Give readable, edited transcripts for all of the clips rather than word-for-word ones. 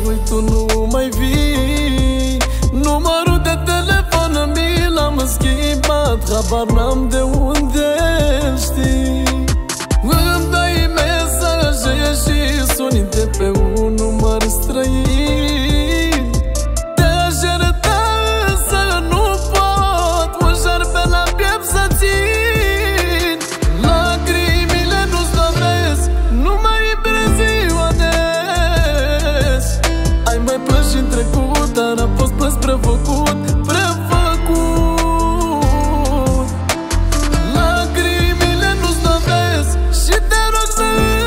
uit, tu nu mai vii. Numărul de telefon mi l-am schimbat, habar n-am de unde știi. Îmi dai mesaje și suni de pe un număr străin. Te-aș ierta, însă nu pot, un șarpe la piept să țin. Lacrimile nu-ți doresc, nu mai prea ziua des. Ai mai plâns și-n trecut, dar a fost plâns prefăcut, prefăcut. Lacrimile nu-ți doresc și te rog să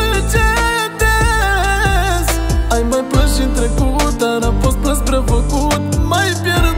încetezi. Ai mai plâns și-n trecut, dar a fost plâns prefăcut, mai pierdut.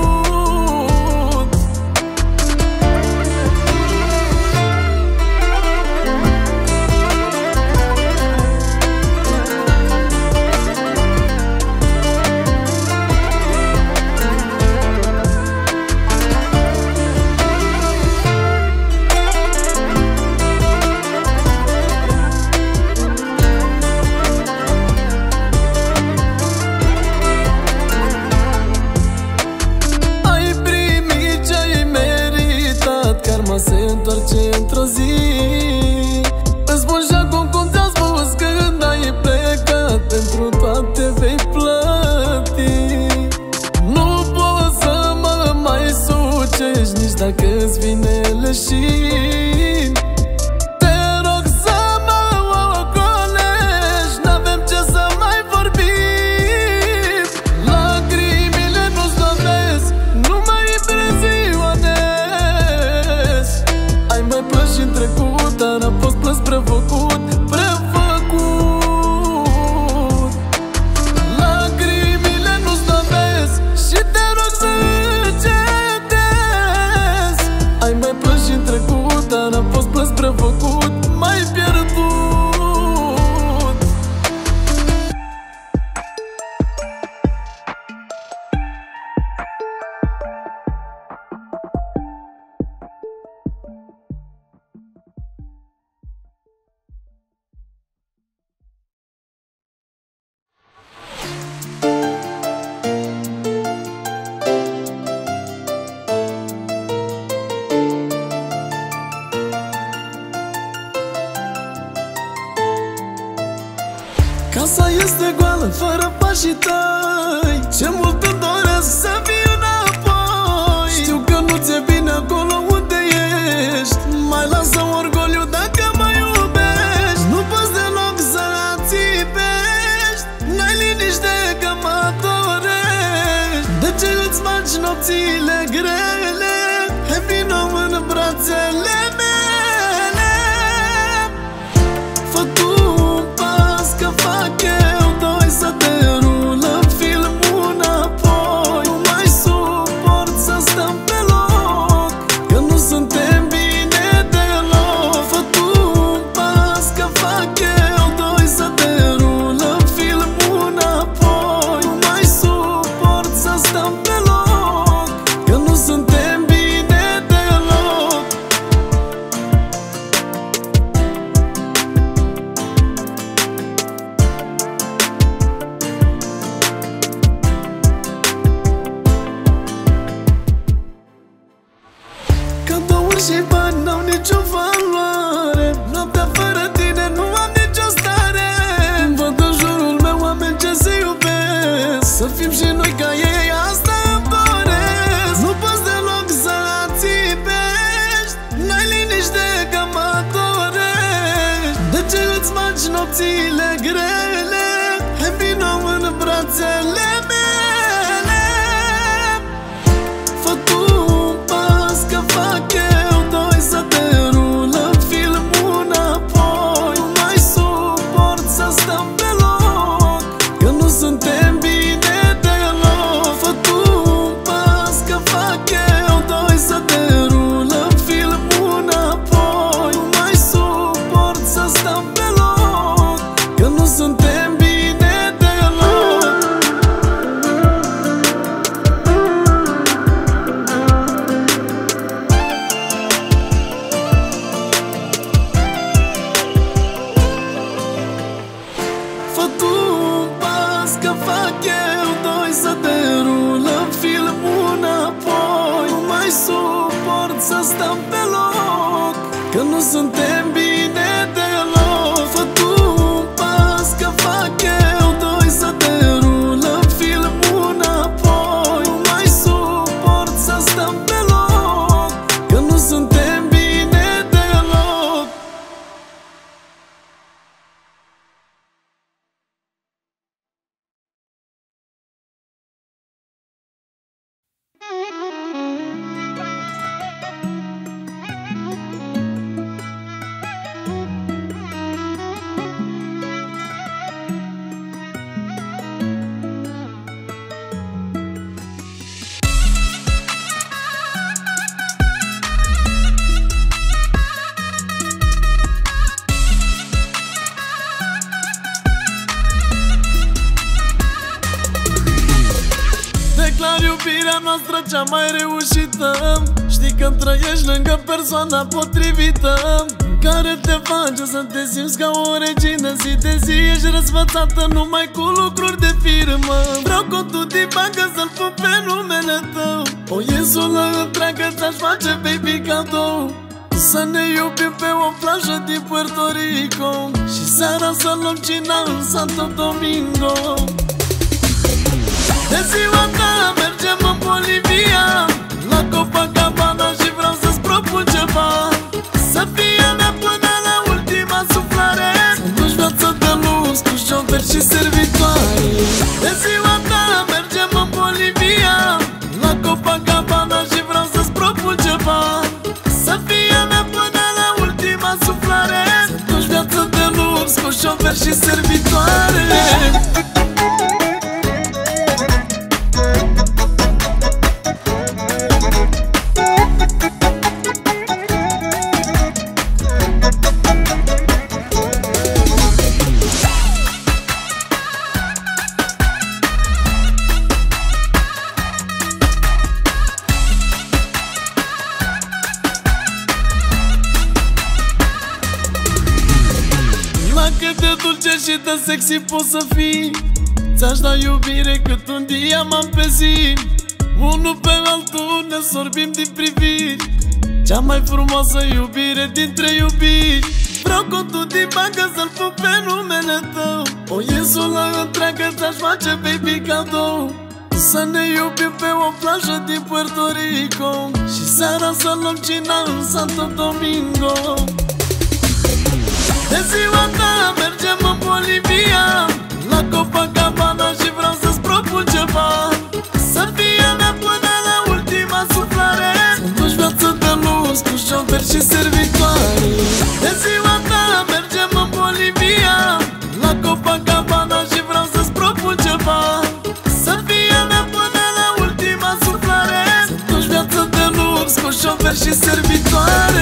Karma se întoarce într-o zi. Îți spun și acum cum ți-am spus când ai plecat, pentru toate vei plăti. Nu poți să mă mai sucești nici dacă îți vine leșin. Te rog să mă ocolești, n-avem ce să mai vorbim. Lacrimile nu-ți doresc, nu mai prea ziua des. Ai mai plâns și-n trecut, dar a fost plâns prefăcut, prefăcut. Lacrimile nu-ți doresc și te rog să încetezi. Ai mai plâns și-n trecut, dar a fost plâns prefăcut, mai pierdut. Casa este goală, fără pașii tăi. Ce mult îmi doresc să fiu înapoi. Știu că nu ți-e bine acolo unde ești, mai lasă orgoliu dacă mă iubești. Nu poți deloc să ațipești, n-ai liniște că mă dorești. De ce îți faci nopțile grele? Hai vino în brațele mele. Fă tu un pas că fac eu doi, să te rulăm filmul înapoi. Nu mai suport să stăm pe loc, că nu suntem bine deloc. Fă tu un pas că fac eu doi, să te rulăm filmul înapoi. Nu mai suport să stăm pe loc, că nu suntem bine deloc. Cadouri și bani n-au nicio valoare, noaptea fără tine nu am nicio stare. Văd în jurul meu oameni ce se iubesc, să fim și noi ca ei, asta îmi doresc. Nu poți deloc să ațipești, n-ai liniște că mă dorești. De ce îți faci nopțile grele? Hai vino în brațele mele. Fă tu un pas că fac eu doi, să te rulăm filmul înapoi. Nu mai suport să stăm pe loc, că nu suntem bine deloc. Fă tu un pas că fac eu doi, să te rulăm filmul înapoi. Nu mai suport să stăm pe loc, că suport să stăm pe loc, că nu suntem bine deloc. Fă tu un pas, că fac eu doi, să derulăm filmul înapoi. Nu mai suport să stăm pe loc, că nu suntem bine deloc. Declar iubirea noastră cea mai reușită. Știi că trăiești lângă persoana potrivită, care te face să te simți ca o regină. Zi de zi ești răsfățată numai cu lucruri de firmă. Vreau contul din bancă să-l pun pe numele tău. O insulă întreagă ți-aș face, baby, cadou. Să ne iubim pe o plajă din Puerto Rico și seara să luăm cina în Santo Domingo. De ziua ta mergem în Bolivia, la Copacabana, și vreau să-ți propun ceva. Să fie mea până la ultima suflare, să duci viață de lux cu șofer și servitoare. De ziua ta mergem în Bolivia, la Copacabana, și vreau să-ți propun ceva. Să fie mea până la ultima suflare, să duci viață de lux cu șofer și servitoare. Cât de dulce și de sexy poți să fii, ți-aș da iubire cât un diamant pe zi. Unul pe altul ne sorbim din priviri, cea mai frumoasă iubire dintre iubiri. Vreau contul din bancă să-l pun pe numele tău. O insulă întreagă ți-aș face, baby, cadou. Să ne iubim pe o plajă din Puerto Rico și seara să luăm cina în Santo Domingo. De ziua ta mergem în Bolivia, la Copacabana, și vreau să-ți propun ceva. Să fie mea până la ultima suflare, să duci viață de lux cu șofer și servitoare. De ziua ta mergem în Bolivia, la Copacabana, și vreau să-ți propun ceva. Să fie mea până la ultima suflare, să duci viață de lux cu șofer și servitoare.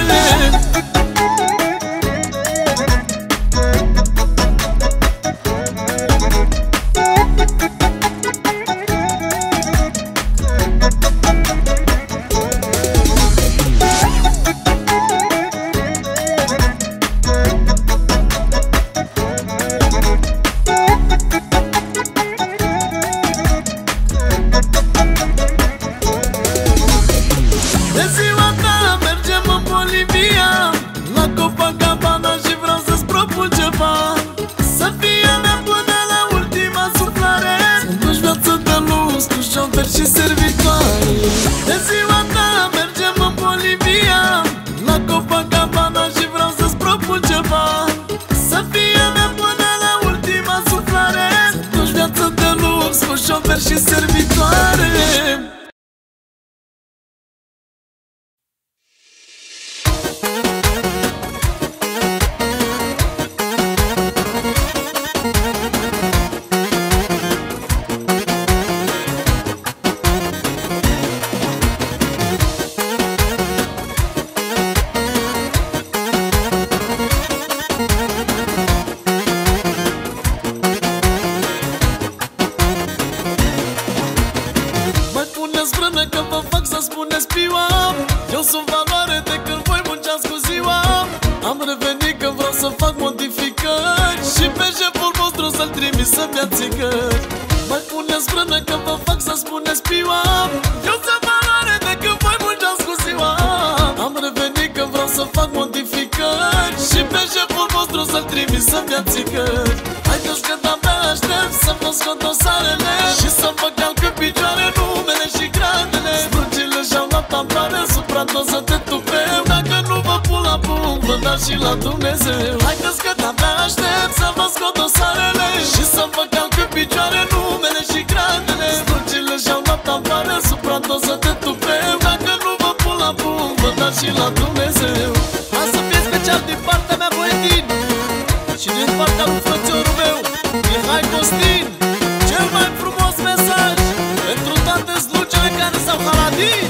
De ziua ta mergem în Bolivia, la Copacabana, și vreau să-ți propun ceva. Să fie mea până la ultima suflare, să duci viață de lux cu șofer și servitoare. De ziua ta mergem în Bolivia, la Copacabana, și vreau să-ți propun ceva. Să fie mea până la ultima suflare, să duci viață de lux cu șofer și servitoare. Spuneți piua, eu sunt valoare de când voi munceați cu ziua. Am revenit că vreau să fac modificări și pe șeful vostru să-l trimis să-mi ia țigări. Mai puneți frână că vă fac să spuneți piua, eu sunt valoare de când voi munceați cu să-mi dea țigări. Haideți că de-abia aștept să vă scot dosarele și să vă calc în picioare numele și gradele. Strugile și-au luat amploare, supradoză de tupeu. Dacă nu vă pun la punct, vă dați și la Dumnezeu. Haideți că de-abia aștept să vă scot dosarele și să vă calc în picioare numele și gradele. Strugile și-au luat amploare, supradoză de tupeu. Dacă nu vă pun la punct, vă dați și la Dumnezeu. Asta fie special din partea mea, Voitin, și din partea lui frățiorul meu, Mihai Costin. Cel mai frumos mesaj pentru toate slucele care s-au haladit.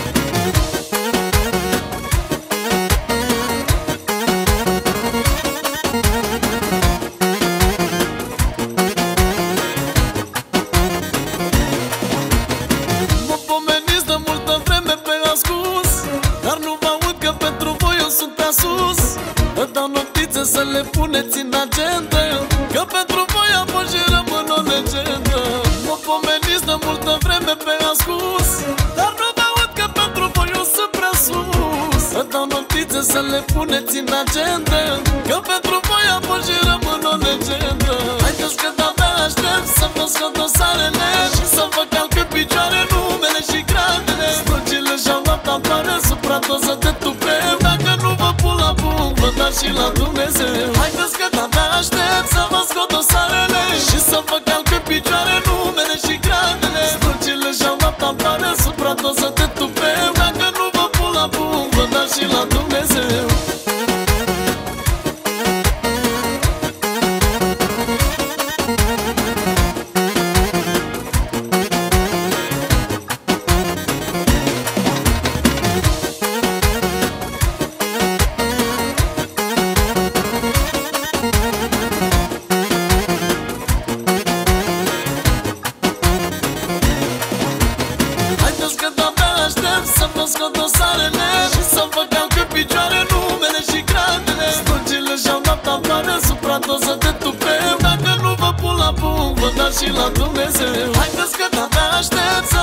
Mă pomeniți de multă vreme pe ascuns, dar nu vă aud că pentru voi eu sunt prea sus. Vă dau notițe să le puneți în agenda, că pentru voi am fost și rămân o legendă. Mă pomeniți de multă vreme pe ascuns, dar nu vă aud că pentru voi eu sunt prea sus. Vă dau notițe să le puneți în agenda, că pentru voi am fost și rămân o legendă. Haideți că de-abia aștept să vă scot dosarele și să vă calc în picioare numele și gradele. Strugile și-au luat amploare, supradoză de tupeu. Dacă nu vă pun la punct, vă dați și la Dumnezeu. Haideți că de-abia aștept să vă scot dosarele și să vă calc în picioare numele și gradele. Strugile și-au luat amploare, supradoză de tupeu. Dacă nu vă pun la punct, vă dați și la Dumnezeu. Haideți că de-abia aștept să vă scot dosarele și să vă calc în picioare numele și gradele. Strugile și-au luat amploare, supradoză de tupeu. Dacă nu vă pun la punct, vă dați și la Dumnezeu. Haideți că de-abia aștept să